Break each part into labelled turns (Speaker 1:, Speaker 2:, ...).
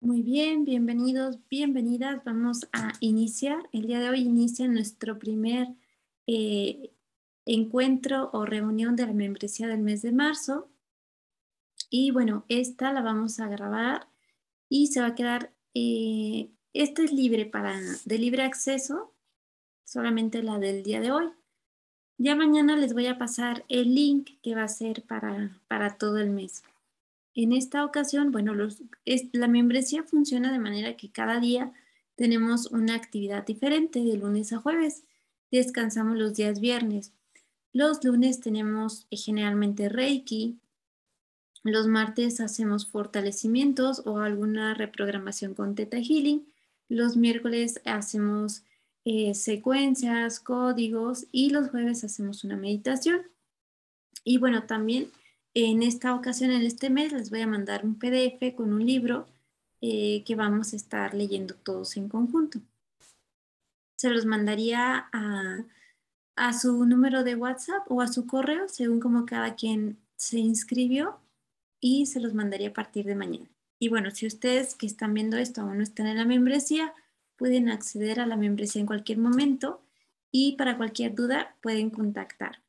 Speaker 1: Muy bien, bienvenidos, bienvenidas. Vamos a iniciar. El día de hoy inicia nuestro primer eh, encuentro o reunión de la membresía del mes de marzo. Y bueno, esta la vamos a grabar y se va a quedar, esta es libre de libre acceso, solamente la del día de hoy. Ya mañana les voy a pasar el link que va a ser para todo el mes. En esta ocasión, bueno, la membresía funciona de manera que cada día tenemos una actividad diferente de lunes a jueves. Descansamos los días viernes. Los lunes tenemos generalmente Reiki. Los martes hacemos fortalecimientos o alguna reprogramación con Theta Healing. Los miércoles hacemos secuencias, códigos y los jueves hacemos una meditación. Y bueno, también en esta ocasión, en este mes, les voy a mandar un PDF con un libro que vamos a estar leyendo todos en conjunto. Se los mandaría a su número de WhatsApp o a su correo, según como cada quien se inscribió, y se los mandaría a partir de mañana. Y bueno, si ustedes que están viendo esto aún no están en la membresía, pueden acceder a la membresía en cualquier momento y para cualquier duda pueden contactar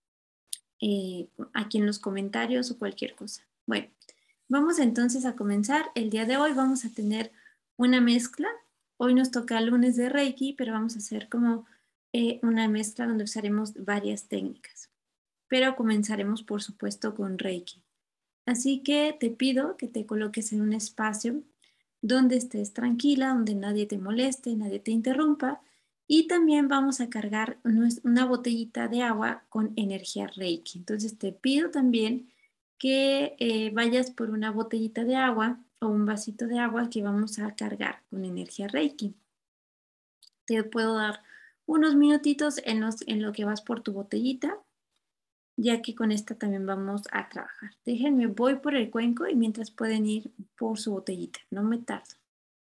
Speaker 1: aquí en los comentarios o cualquier cosa. Bueno, vamos entonces a comenzar. El día de hoy vamos a tener una mezcla. Hoy nos toca lunes de Reiki, pero vamos a hacer como una mezcla donde usaremos varias técnicas. Pero comenzaremos, por supuesto, con Reiki. Así que te pido que te coloques en un espacio donde estés tranquila, donde nadie te moleste, nadie te interrumpa. Y también vamos a cargar una botellita de agua con energía Reiki. Entonces te pido también que vayas por una botellita de agua o un vasito de agua que vamos a cargar con energía Reiki. Te puedo dar unos minutitos en lo que vas por tu botellita, ya que con esta también vamos a trabajar. Déjenme, voy por el cuenco y mientras pueden ir por su botellita, no me tardo.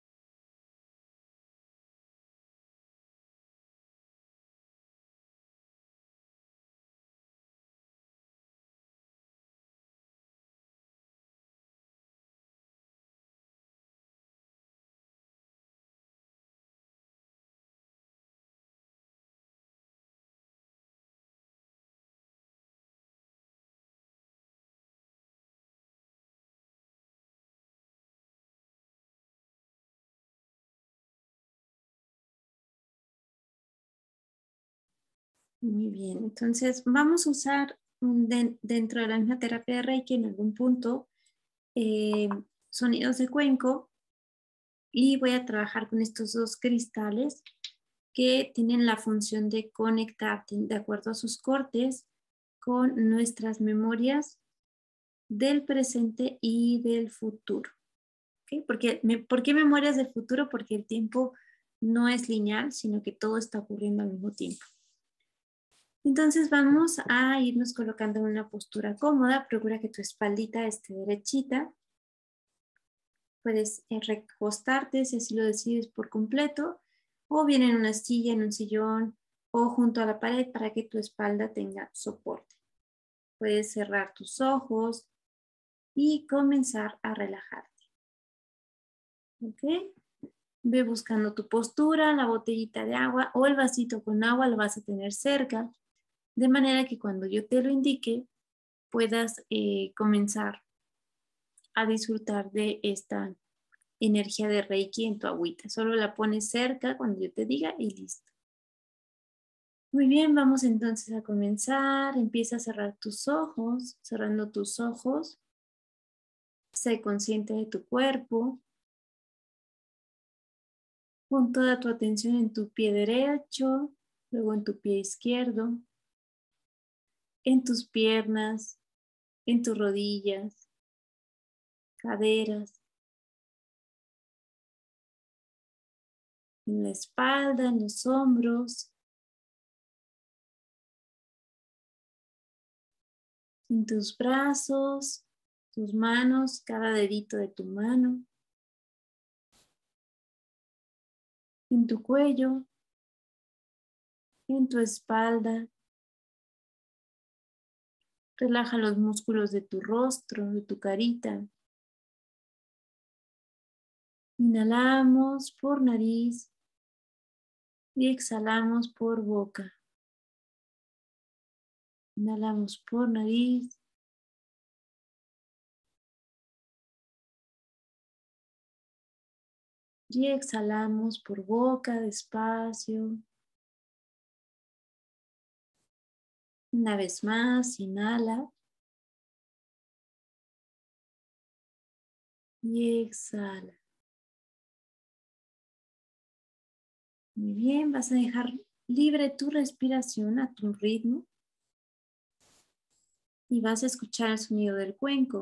Speaker 1: Muy bien, entonces vamos a usar dentro de la misma terapia de Reiki en algún punto eh, sonidos de cuenco y voy a trabajar con estos dos cristales que tienen la función de conectar de acuerdo a sus cortes con nuestras memorias del presente y del futuro. ¿Okay? ¿Por qué memorias del futuro? Porque el tiempo no es lineal, sino que todo está ocurriendo al mismo tiempo. Entonces vamos a irnos colocando en una postura cómoda. Procura que tu espaldita esté derechita. Puedes recostarte si así lo decides por completo, o bien en una silla, en un sillón, o junto a la pared para que tu espalda tenga soporte. Puedes cerrar tus ojos y comenzar a relajarte. ¿Ok? Ve buscando tu postura, la botellita de agua o el vasito con agua lo vas a tener cerca, de manera que cuando yo te lo indique puedas comenzar a disfrutar de esta energía de Reiki en tu agüita. Solo la pones cerca cuando yo te diga y listo. Muy bien, vamos entonces a comenzar. Empieza a cerrar tus ojos. Cerrando tus ojos, sé consciente de tu cuerpo. Pon toda tu atención en tu pie derecho, luego en tu pie izquierdo, en tus piernas, en tus rodillas, caderas, en la espalda, en los hombros, en tus brazos, tus manos, cada dedito de tu mano, en tu cuello, en tu espalda. Relaja los músculos de tu rostro, de tu carita. Inhalamos por nariz y exhalamos por boca. Inhalamos por nariz y exhalamos por boca despacio. Una vez más, inhala y exhala. Muy bien, vas a dejar libre tu respiración a tu ritmo y vas a escuchar el sonido del cuenco.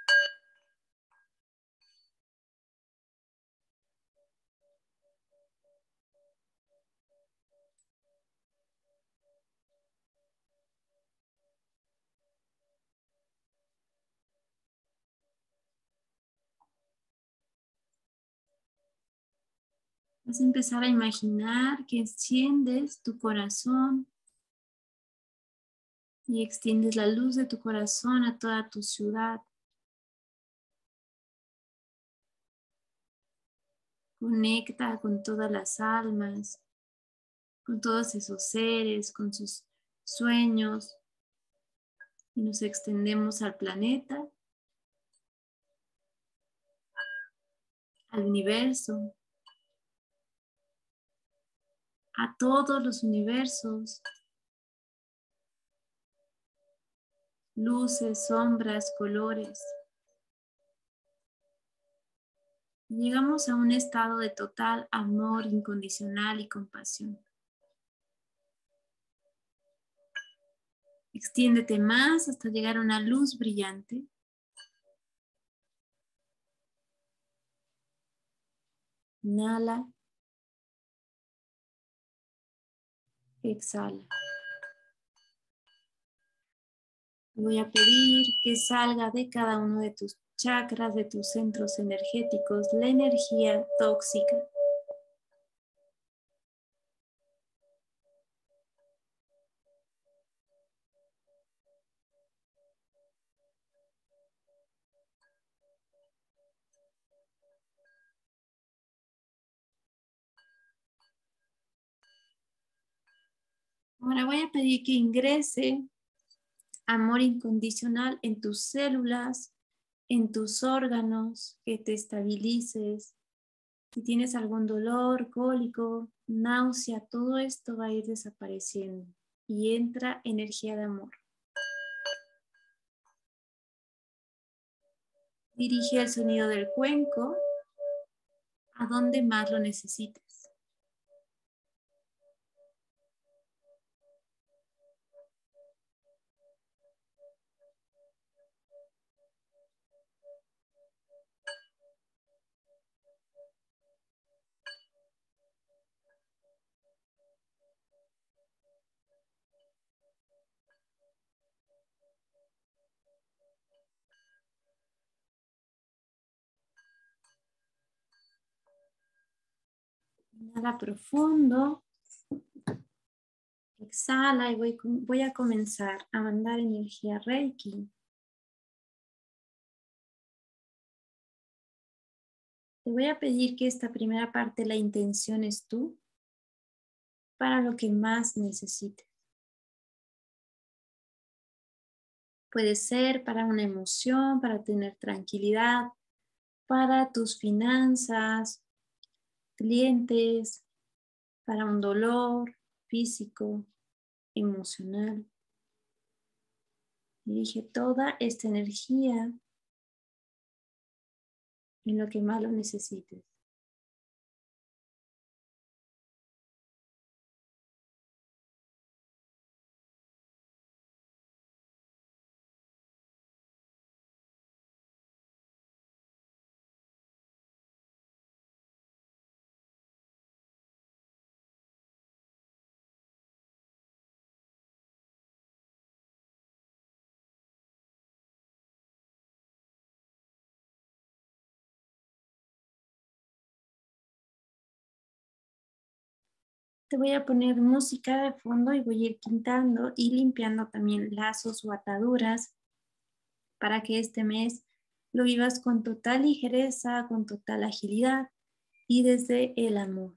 Speaker 1: Vas a empezar a imaginar que enciendes tu corazón y extiendes la luz de tu corazón a toda tu ciudad. Conecta con todas las almas, con todos esos seres, con sus sueños y nos extendemos al planeta, al universo, a todos los universos, luces, sombras, colores. Llegamos a un estado de total amor incondicional y compasión. Extiéndete más hasta llegar a una luz brillante. Inhala, exhala. Voy a pedir que salga de cada uno de tus chakras, de tus centros energéticos, la energía tóxica. Ahora voy a pedir que ingrese amor incondicional en tus células, en tus órganos, que te estabilices. Si tienes algún dolor, cólico, náusea, todo esto va a ir desapareciendo y entra energía de amor. Dirige el sonido del cuenco a donde más lo necesites. Inhala profundo, exhala y voy a comenzar a mandar energía Reiki. Te voy a pedir que esta primera parte la intenciones tú para lo que más necesites. Puede ser para una emoción, para tener tranquilidad, para tus finanzas, clientes, para un dolor físico, emocional. Dirige toda esta energía en lo que más lo necesites. Te voy a poner música de fondo y voy a ir quitando y limpiando también lazos o ataduras para que este mes lo vivas con total ligereza, con total agilidad y desde el amor.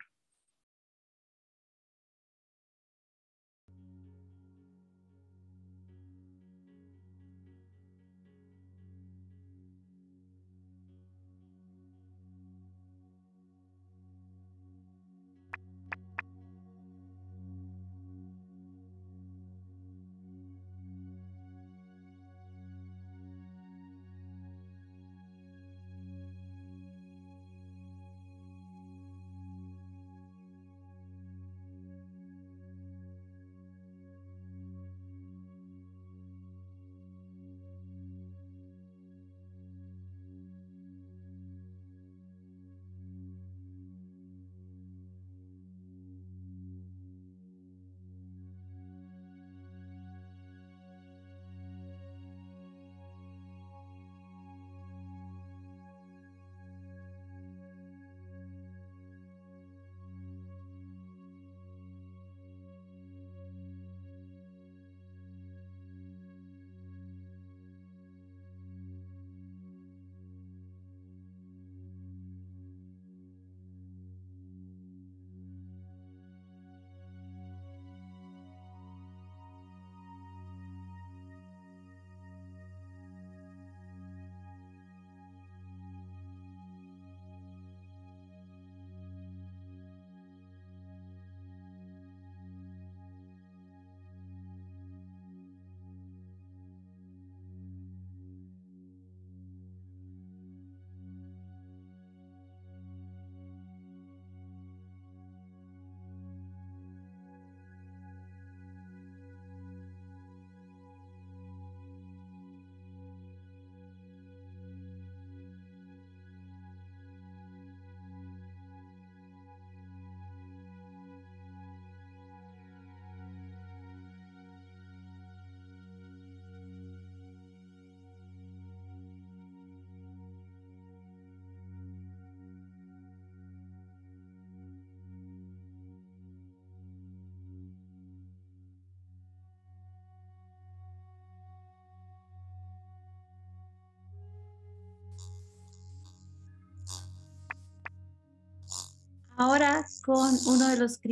Speaker 1: Ahora con uno de los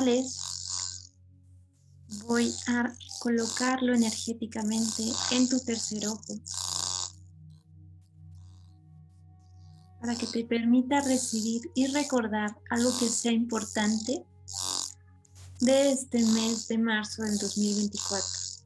Speaker 1: cristales voy a colocarlo energéticamente en tu tercer ojo para que te permita recibir y recordar algo que sea importante de este mes de marzo del 2024.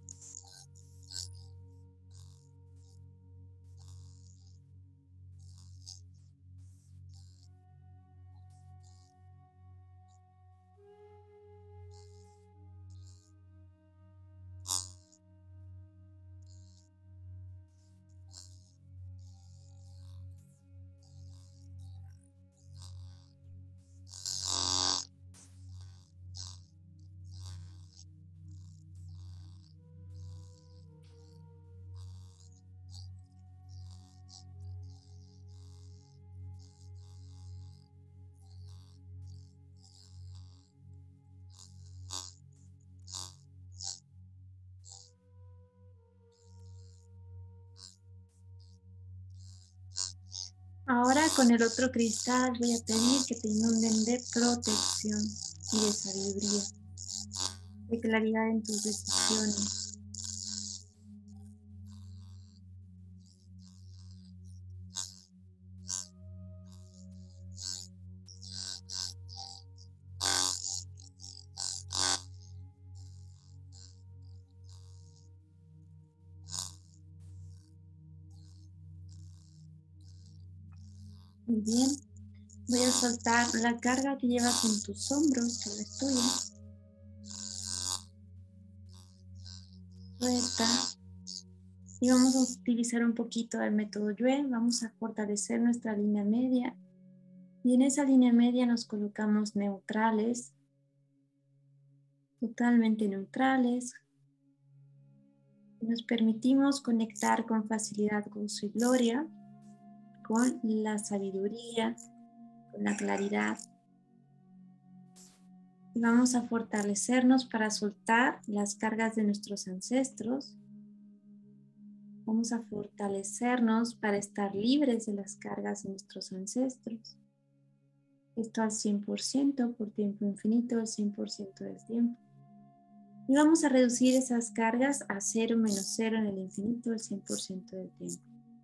Speaker 1: Ahora con el otro cristal voy a pedir que te inunden de protección y de sabiduría, de claridad en tus decisiones. Muy bien, voy a soltar la carga que llevas en tus hombros, que no es tuya. Suelta. Y vamos a utilizar un poquito el método Yue. Vamos a fortalecer nuestra línea media. Y en esa línea media nos colocamos neutrales, totalmente neutrales. Nos permitimos conectar con facilidad con su gloria, con la sabiduría, con la claridad. Y vamos a fortalecernos para soltar las cargas de nuestros ancestros. Vamos a fortalecernos para estar libres de las cargas de nuestros ancestros. Esto al 100% por tiempo infinito, al 100% del tiempo. Y vamos a reducir esas cargas a 0 menos 0 en el infinito, al 100% del tiempo.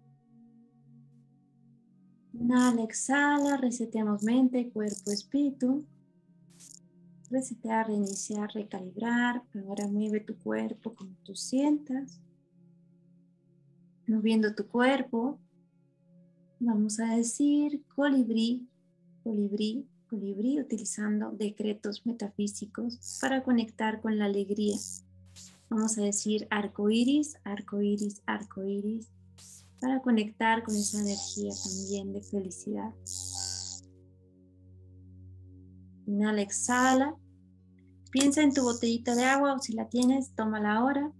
Speaker 1: Inhala, exhala, reseteamos mente, cuerpo, espíritu. Resetear, reiniciar, recalibrar. Ahora mueve tu cuerpo como tú sientas. Moviendo tu cuerpo. Vamos a decir colibrí, colibrí, colibrí, utilizando decretos metafísicos para conectar con la alegría. Vamos a decir arco iris, arco iris, arco iris, para conectar con esa energía también de felicidad. Inhala, exhala. Piensa en tu botellita de agua o si la tienes, tómala ahora.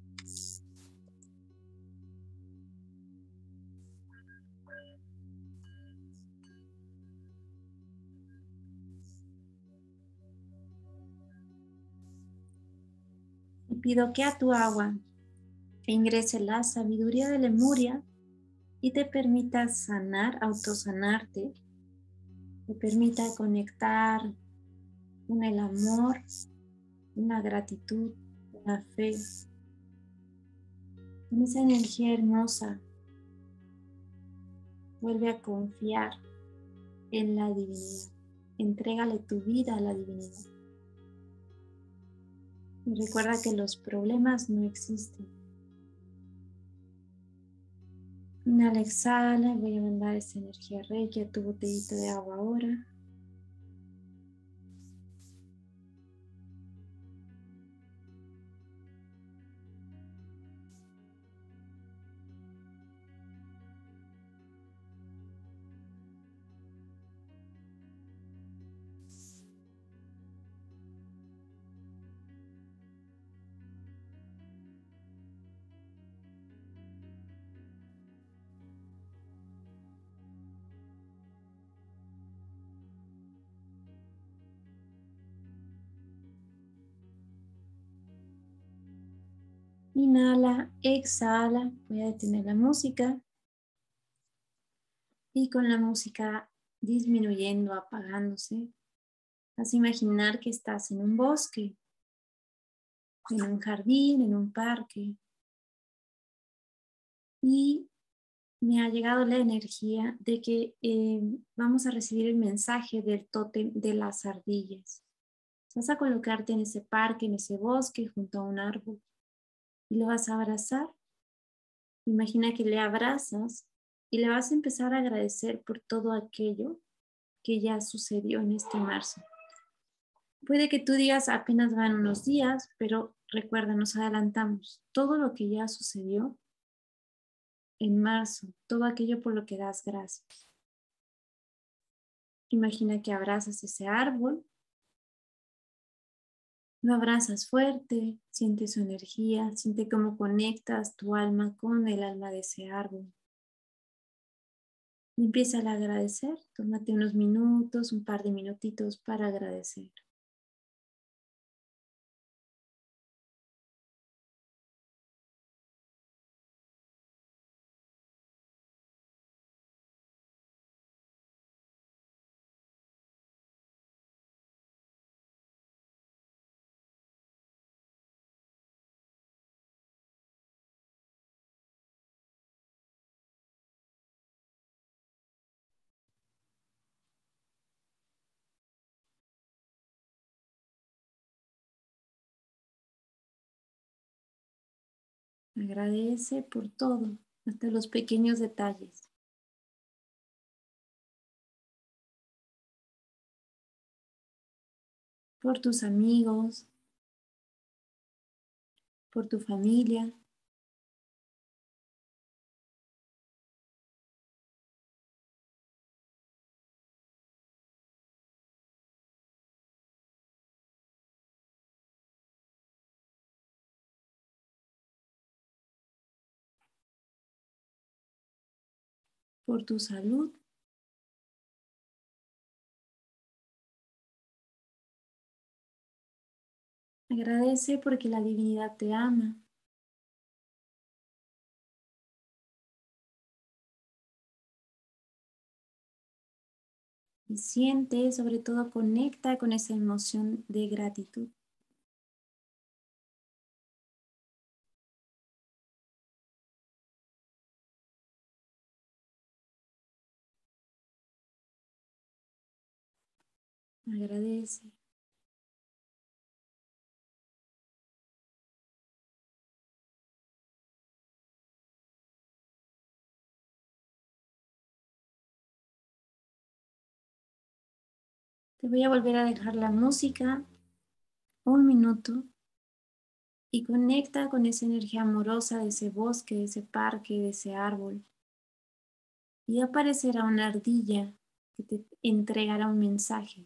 Speaker 1: Y pido que a tu agua ingrese la sabiduría de Lemuria y te permita sanar, autosanarte, te permita conectar con el amor, una gratitud, una fe, con esa energía hermosa. Vuelve a confiar en la divinidad. Entrégale tu vida a la divinidad. Y recuerda que los problemas no existen. Inhala, exhala. Voy a mandar esa energía Reiki a tu botellita de agua ahora. Inhala, exhala. Voy a detener la música. Y con la música disminuyendo, apagándose, vas a imaginar que estás en un bosque, en un jardín, en un parque. Y me ha llegado la energía de que vamos a recibir el mensaje del tótem de las ardillas. Vas a colocarte en ese parque, en ese bosque, junto a un árbol. Y lo vas a abrazar. Imagina que le abrazas y le vas a empezar a agradecer por todo aquello que ya sucedió en este marzo. Puede que tú digas apenas van unos días, pero recuerda, nos adelantamos. Todo lo que ya sucedió en marzo, todo aquello por lo que das gracias. Imagina que abrazas ese árbol, lo abrazas fuerte, siente su energía, siente cómo conectas tu alma con el alma de ese árbol. Y empieza a agradecer, tómate unos minutos, un par de minutitos para agradecer. Agradece por todo, hasta los pequeños detalles. Por tus amigos, por tu familia, por tu salud. Agradece porque la divinidad te ama. Y siente, sobre todo conecta con esa emoción de gratitud. Agradece. Te voy a volver a dejar la música 1 minuto y conecta con esa energía amorosa de ese bosque, de ese parque, de ese árbol. Y aparecerá una ardilla que te entregará un mensaje.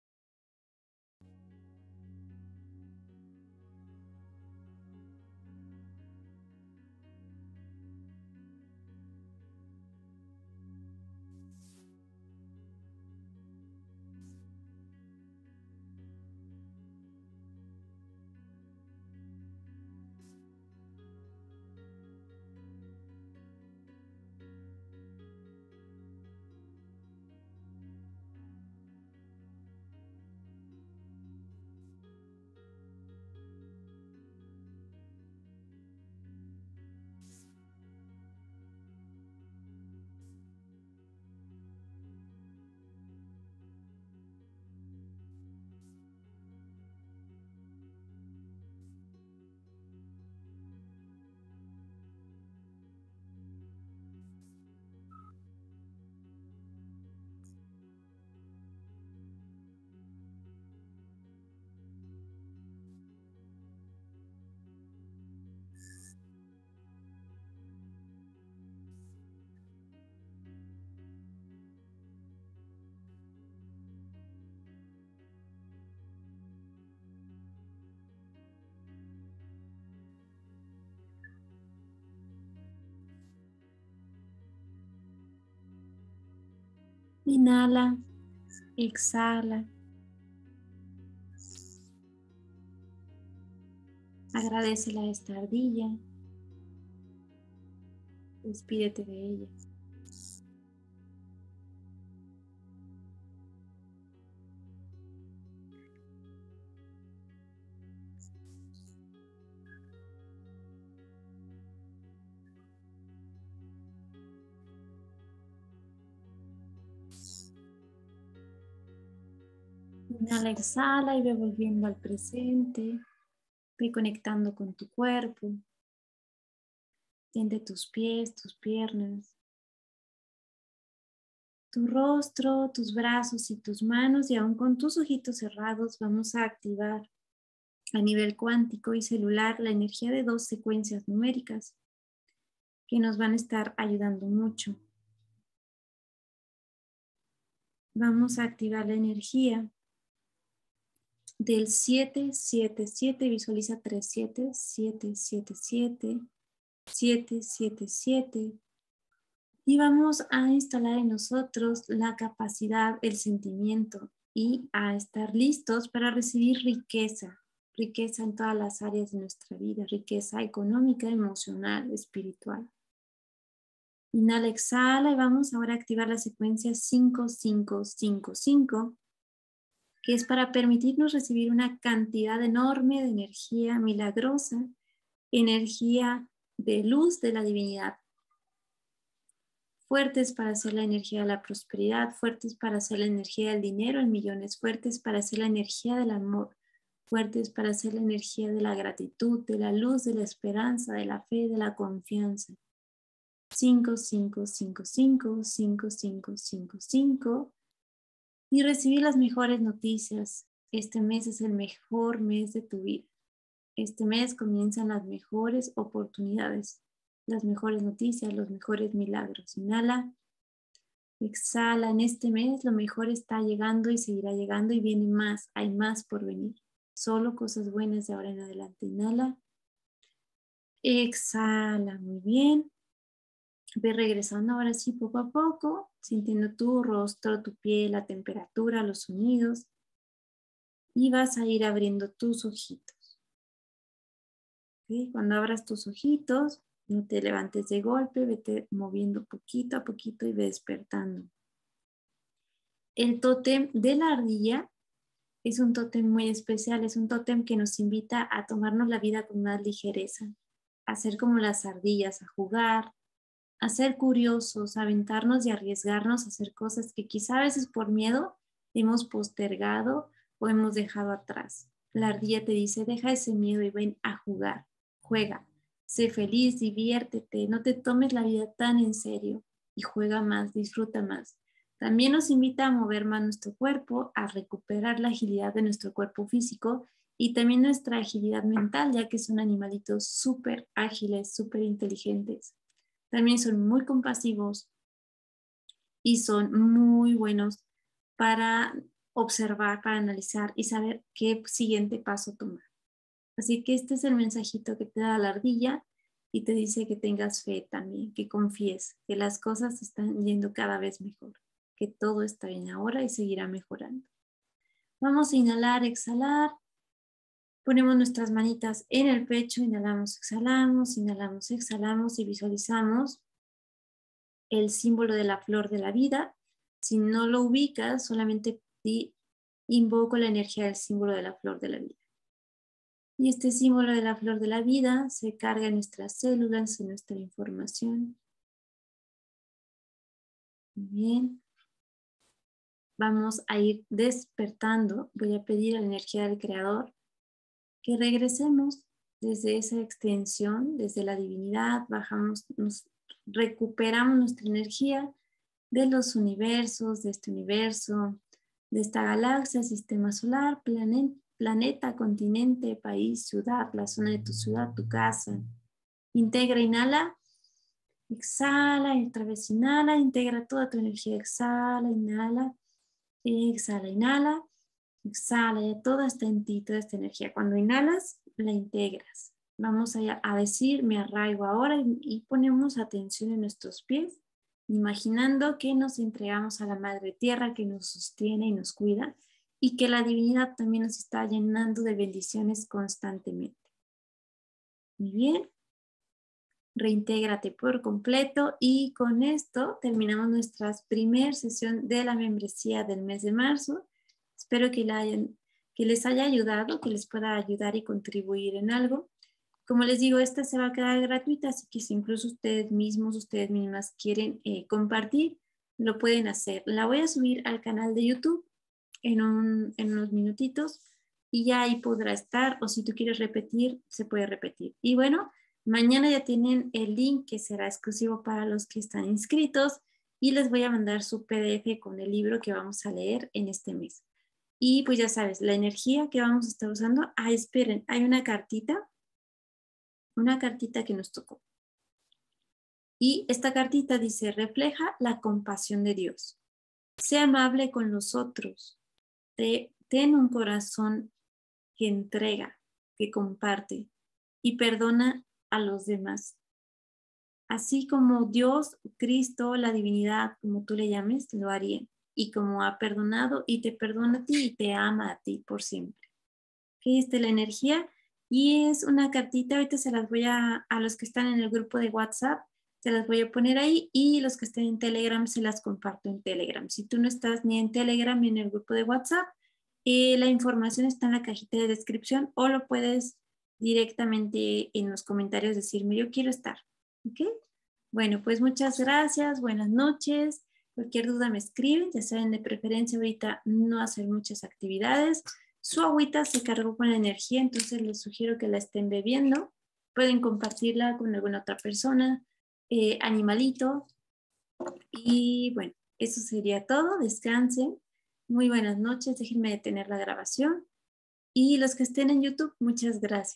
Speaker 1: Inhala, exhala. Agradecele a esta ardilla. Despídete de ella. Inhala, exhala y ve volviendo al presente. Ve conectando con tu cuerpo. Siente tus pies, tus piernas, tu rostro, tus brazos y tus manos, y aún con tus ojitos cerrados vamos a activar a nivel cuántico y celular la energía de 2 secuencias numéricas que nos van a estar ayudando mucho. Vamos a activar la energía del 777, visualiza 37, 777, 777. Y vamos a instalar en nosotros la capacidad, el sentimiento y a estar listos para recibir riqueza, riqueza en todas las áreas de nuestra vida, riqueza económica, emocional, espiritual. Inhala, exhala y vamos ahora a activar la secuencia 5555, que es para permitirnos recibir una cantidad enorme de energía milagrosa, energía de luz de la divinidad. Fuertes para hacer la energía de la prosperidad, fuertes para hacer la energía del dinero en millones, fuertes para hacer la energía del amor, fuertes para hacer la energía de la gratitud, de la luz, de la esperanza, de la fe, de la confianza. 5555, 5555. Y recibir las mejores noticias. Este mes es el mejor mes de tu vida. Este mes comienzan las mejores oportunidades, las mejores noticias, los mejores milagros. Inhala, exhala. En este mes lo mejor está llegando y seguirá llegando y viene más. Hay más por venir. Solo cosas buenas de ahora en adelante. Inhala, exhala. Muy bien. Ve regresando ahora sí poco a poco, sintiendo tu rostro, tu piel, la temperatura, los sonidos. Y vas a ir abriendo tus ojitos. ¿Okay? Cuando abras tus ojitos, no te levantes de golpe, vete moviendo poquito a poquito y ve despertando. El tótem de la ardilla es un tótem muy especial, es un tótem que nos invita a tomarnos la vida con más ligereza, a ser como las ardillas, a jugar, a ser curiosos, a aventarnos y arriesgarnos a hacer cosas que quizá a veces por miedo hemos postergado o hemos dejado atrás. La ardilla te dice, deja ese miedo y ven a jugar, juega, sé feliz, diviértete, no te tomes la vida tan en serio y juega más, disfruta más. También nos invita a mover más nuestro cuerpo, a recuperar la agilidad de nuestro cuerpo físico y también nuestra agilidad mental, ya que son animalitos súper ágiles, súper inteligentes. También son muy compasivos y son muy buenos para observar, para analizar y saber qué siguiente paso tomar. Así que este es el mensajito que te da la ardilla y te dice que tengas fe también, que confíes, que las cosas están yendo cada vez mejor, que todo está bien ahora y seguirá mejorando. Vamos a inhalar, exhalar. Ponemos nuestras manitas en el pecho, inhalamos, exhalamos y visualizamos el símbolo de la flor de la vida. Si no lo ubicas, solamente invoco la energía del símbolo de la flor de la vida. Y este símbolo de la flor de la vida se carga en nuestras células, en nuestra información. Muy bien. Vamos a ir despertando. Voy a pedir a la energía del Creador que regresemos desde esa extensión, desde la divinidad, bajamos, nos recuperamos nuestra energía de los universos, de este universo, de esta galaxia, sistema solar, planeta, continente, país, ciudad, la zona de tu ciudad, tu casa. Integra, inhala, exhala y otra vez inhala, integra toda tu energía, exhala, inhala, inhala. Exhala, ya toda está en ti, toda esta energía. Cuando inhalas, la integras. Vamos a decir, me arraigo ahora y ponemos atención en nuestros pies, imaginando que nos entregamos a la Madre Tierra que nos sostiene y nos cuida y que la divinidad también nos está llenando de bendiciones constantemente. Muy bien. Reintégrate por completo y con esto terminamos nuestra primera sesión de la membresía del mes de marzo. Espero que les haya ayudado, que les pueda ayudar y contribuir en algo. Como les digo, esta se va a quedar gratuita, así que si incluso ustedes mismos, ustedes mismas quieren compartir, lo pueden hacer. La voy a subir al canal de YouTube en unos minutitos y ya ahí podrá estar, o si tú quieres repetir, se puede repetir. Y bueno, mañana ya tienen el link que será exclusivo para los que están inscritos y les voy a mandar su PDF con el libro que vamos a leer en este mes. Y pues ya sabes, la energía que vamos a estar usando, esperen, hay una cartita que nos tocó. Y esta cartita dice, refleja la compasión de Dios. Sé amable con los otros. Ten un corazón que entrega, que comparte y perdona a los demás. Así como Dios, Cristo, la divinidad, como tú le llames, lo haría. Y como ha perdonado y te perdona a ti y te ama a ti por siempre. Que esta es la energía y es una cartita, ahorita se las voy a los que están en el grupo de WhatsApp, se las voy a poner ahí y los que estén en Telegram se las comparto en Telegram. Si tú no estás ni en Telegram ni en el grupo de WhatsApp, la información está en la cajita de descripción o lo puedes directamente en los comentarios decirme, yo quiero estar. ¿Ok? Bueno, pues muchas gracias, buenas noches. Cualquier duda me escriben, ya saben, de preferencia ahorita no hacer muchas actividades. Su agüita se cargó con la energía, entonces les sugiero que la estén bebiendo. Pueden compartirla con alguna otra persona, animalito. Y bueno, eso sería todo. Descansen. Muy buenas noches. Déjenme detener la grabación. Y los que estén en YouTube, muchas gracias.